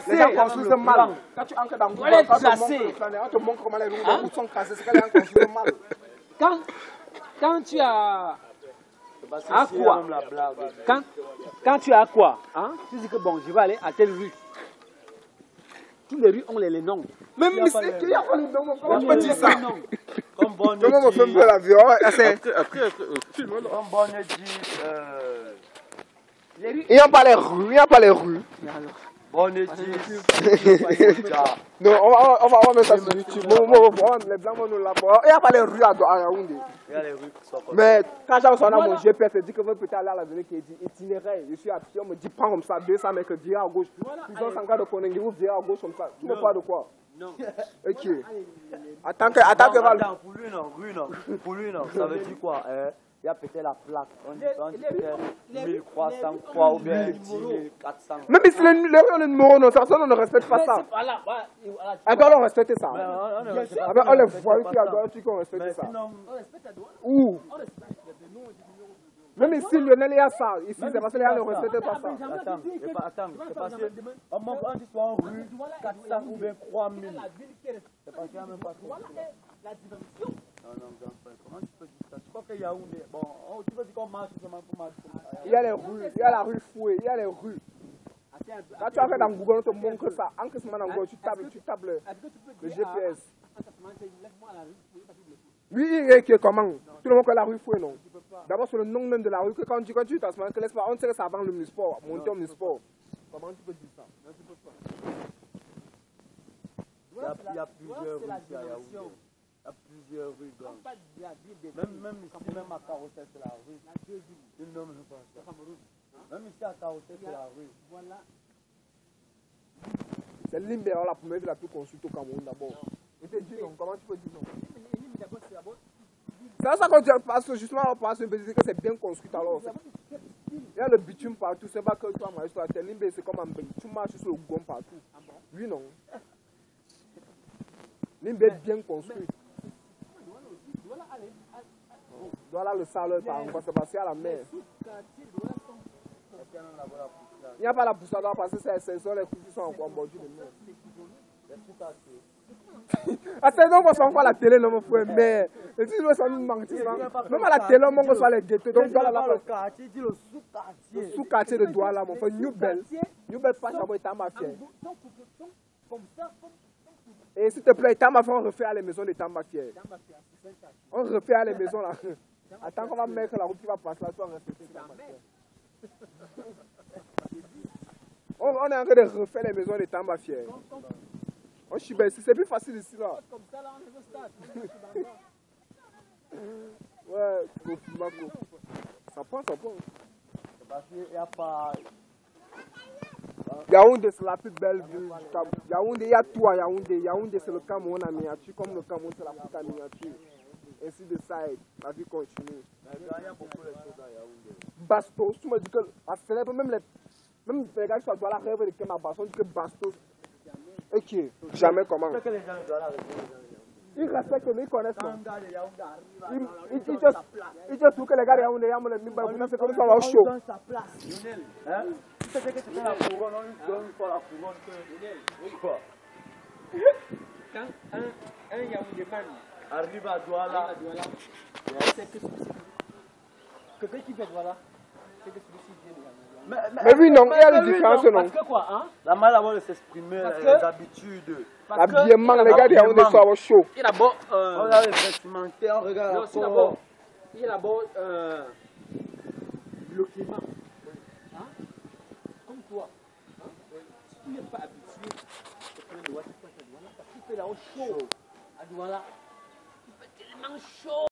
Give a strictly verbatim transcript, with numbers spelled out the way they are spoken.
Les gens construisent mal. Quand tu entres dans Google, quand on te montre comment les routes sont cassées, c'est que les gens construisent mal. Quand, quand tu as... À quoi quand, quand tu as quoi hein? Tu dis que bon, je vais aller à telle rue. Toutes les rues ont les, les noms. Même c'est qui a pas les noms. Comment tu peux dire ça? Comme Bonnet Comment on fait un peu l'avion? Comme Bonnet dit... Il n'y a pas les rues, il n'y a pas les rues. Bonnet dit... Non, on va, on va, on va mettre ça sur YouTube. Les blancs vont nous l'apprendre. Il n'y a pas les rues à Yaoundé. Il y a les rues qui sont... Mais quand j'avais son mon G P S, il dit que vous peut aller à la ville qui dit itinéraire. Je suis à pied, on me dit prends comme ça, deux cents mètres, virer à gauche. Ils ont cinquante de Konengi, vous virez à gauche comme ça. Tu ne vois pas de quoi? Non. Ok. Attends que, attends que... Attends, pour lui non, rue non. Pour lui non, ça veut dire quoi? Il y a peut-être la plaque. On dit mille trois cent trois ou bien dix mille quatre cents. Même si les le numéro, non, personne ne respecte pas ça. Alors on respecte ça. On les voit qui adorent, tu qu'on respecte ça. Où? Même ici, Lionel, il y a ça. Ici, c'est parce que les gens ne respectent pas ça. Attends, c'est pas, attends, c'est parce que on monte en histoire rue quatre cents ou bien trois mille. C'est parce qu'il n'y a même pas trop. La dimension. Non, non, comment tu peux dire ça? Tu crois que Yaoundé, bon, tu peux dire qu'on marche seulement pour marcher. Il y a les rues, il y a la rue Foué, il y a les rues. Quand tu as fait dans Google, on te montre ça. En que ce moment dans Google, tu tapes, tu tapes le, le G P S. Lui, il est comment? Tout le monde connaît la rue Foué, non? D'abord, c'est le nom même de la rue que quand tu, quand tu t'assois, on sait que ça avant le Omnisport, monter au Omnisport. Comment tu peux dire ça? Non, tu peux pas. Il y a plusieurs rues ici à Yaoundé. Il y a plusieurs rues grandes. Même, même ici, même à Carrousel, c'est la rue. Il ne nomme pas ça. Même ici à Carrousel, c'est la rue. Voilà. C'est Limbe, la première ville la plus construite au Cameroun d'abord. Et tu dis non, comment tu peux dire non? C'est ça qu'on dit, parce que justement, on pense que c'est bien construit alors. Il y a le bitume partout, c'est pas que toi, moi, je suis Limbe, c'est comme un bitume, tu marches sur le gomme partout. Lui, non. Limbe est bien construit. Voilà le sale, par exemple, c'est passé à la mer. Il n'y a pas la poussade parce que c'est les coups qui sont encore bordus de mer. Ah, c'est donc on s'en voit la télé, non, mon frère, mais si je veux ça nous manque, même à la télé, on voit ça les ghettos. Donc, voilà le quartier, le sous-quartier. Le sous-quartier de Douala, mon frère, New Bell. New Bell, pas d'abord, il mafia. Et s'il te plaît, il mafia, on refait à les maisons des mafia. On refait à les maisons là. Attends qu'on va mettre la route qui va passer là, tu vas respecter les mafia. On, on est en train de refaire les maisons des mafia. On chie bien ici, c'est plus facile ici là. Comme ça là, on est au stade. Ouais, tu peux filmer. Ça prend, ça prend. Parce qu'il n'y a pas. Yaoundé, c'est la plus belle ville du Cameroun. Yaoundé, il y a tout à Yaoundé. Yaoundé, c'est le Cameroun en miniature, comme le Cameroun, c'est l'Afrique en miniature. Ainsi de ça, la vie continue. Il y a beaucoup de choses à Yaoundé. Bastos, tu me dis que. Même les, même les gars qui sont à la rêve de Kema Bastos, on dit que Bastos. Ok, jamais comment. Ils respectent, ils connaissent. Ils disent tout que les gars de Yaoundé, c'est comme ça, on va au show. Tu sais que c'est la couronne, on lui donne pas la couronne que... Quoi? Quand un, un Yaoundé man arrive à Douala, c'est que quelqu'un qui fait Douala, c'est que celui-ci vient de Mais, mais, mais oui, non, il y a des différences, non. Parce que quoi, hein? La manière de s'exprimer, les habitudes. L'habillement, les gars, ils ont des soirs chaud. Il y a d'abord... On regarde les vestimentaires, on regarde la peau. Il y a d'abord le climat. Comme toi. Si tu n'es pas habitué, tu peux aller à Douala, parce qu'il fait là au chaud. À Douala, il fait tellement chaud.